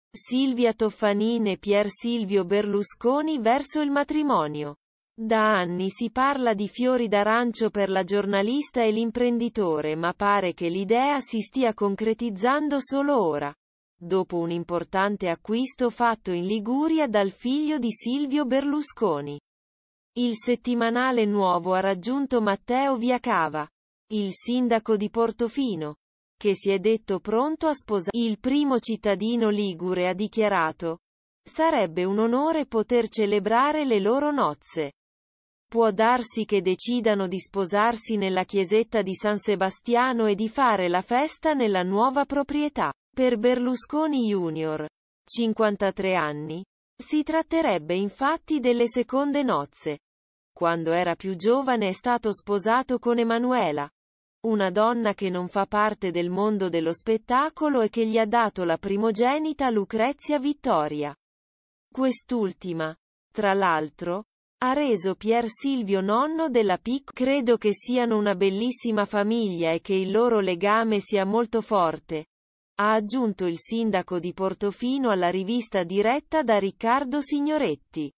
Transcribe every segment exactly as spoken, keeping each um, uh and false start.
Silvia Toffanin e Pier Silvio Berlusconi verso il matrimonio. Da anni si parla di fiori d'arancio per la giornalista e l'imprenditore, ma pare che l'idea si stia concretizzando solo ora, dopo un importante acquisto fatto in Liguria dal figlio di Silvio Berlusconi. Il settimanale Nuovo ha raggiunto Matteo Viacava, il sindaco di Portofino, che si è detto pronto a sposare. Il primo cittadino ligure ha dichiarato: "Sarebbe un onore poter celebrare le loro nozze. Può darsi che decidano di sposarsi nella chiesetta di San Sebastiano e di fare la festa nella nuova proprietà." Per Berlusconi junior, cinquantatré anni, si tratterebbe infatti delle seconde nozze. Quando era più giovane è stato sposato con Emanuela, una donna che non fa parte del mondo dello spettacolo e che gli ha dato la primogenita Lucrezia Vittoria. Quest'ultima, tra l'altro, ha reso Pier Silvio nonno della piccola. "Credo che siano una bellissima famiglia e che il loro legame sia molto forte", ha aggiunto il sindaco di Portofino alla rivista diretta da Riccardo Signoretti.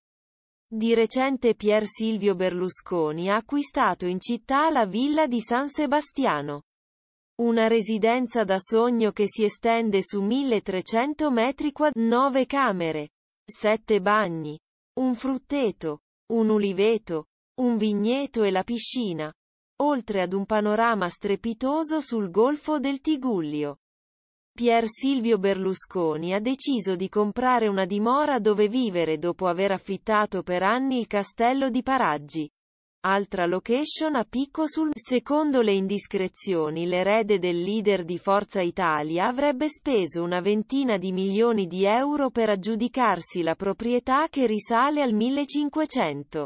Di recente Pier Silvio Berlusconi ha acquistato in città la villa di San Sebastiano. Una residenza da sogno che si estende su milletrecento metri quadrati, nove camere, sette bagni, un frutteto, un uliveto, un vigneto e la piscina, oltre ad un panorama strepitoso sul golfo del Tigullio. Pier Silvio Berlusconi ha deciso di comprare una dimora dove vivere dopo aver affittato per anni il castello di Paraggi. Altra location a picco sul. Secondo le indiscrezioni, l'erede del leader di Forza Italia avrebbe speso una ventina di milioni di euro per aggiudicarsi la proprietà che risale al millecinquecento.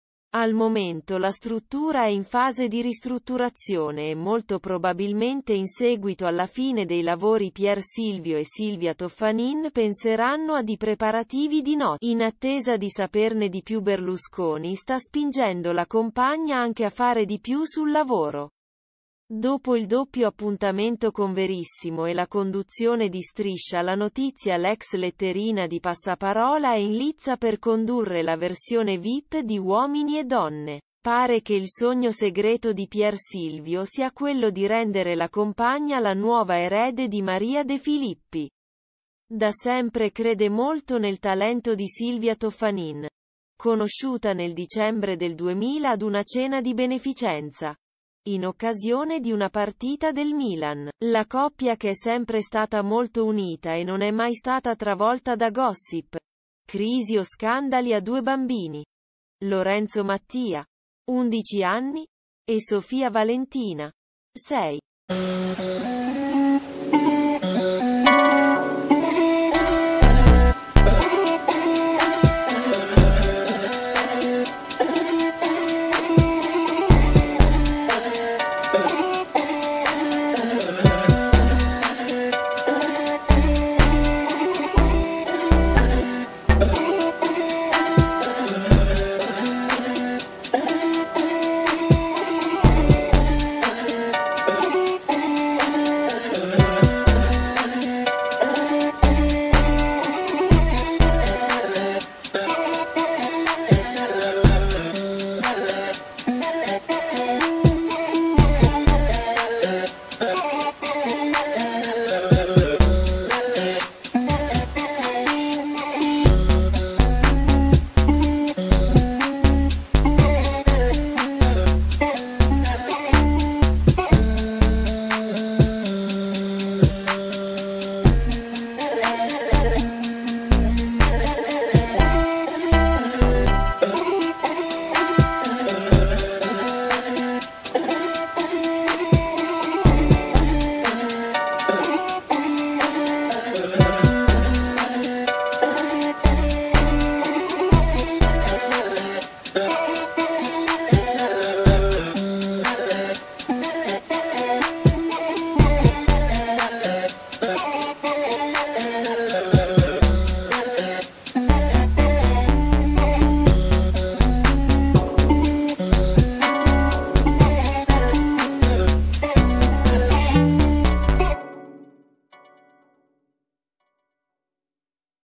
Al momento la struttura è in fase di ristrutturazione e molto probabilmente in seguito alla fine dei lavori Pier Silvio e Silvia Toffanin penseranno a di preparativi di nozze. In attesa di saperne di più, Berlusconi sta spingendo la compagna anche a fare di più sul lavoro. Dopo il doppio appuntamento con Verissimo e la conduzione di Striscia la notizia, l'ex letterina di Passaparola è in lizza per condurre la versione V I P di Uomini e Donne. Pare che il sogno segreto di Pier Silvio sia quello di rendere la compagna la nuova erede di Maria De Filippi. Da sempre crede molto nel talento di Silvia Toffanin, conosciuta nel dicembre del duemila ad una cena di beneficenza, in occasione di una partita del Milan. La coppia, che è sempre stata molto unita e non è mai stata travolta da gossip, crisi o scandali, ha due bambini: Lorenzo Mattia, undici anni, e Sofia Valentina, sei.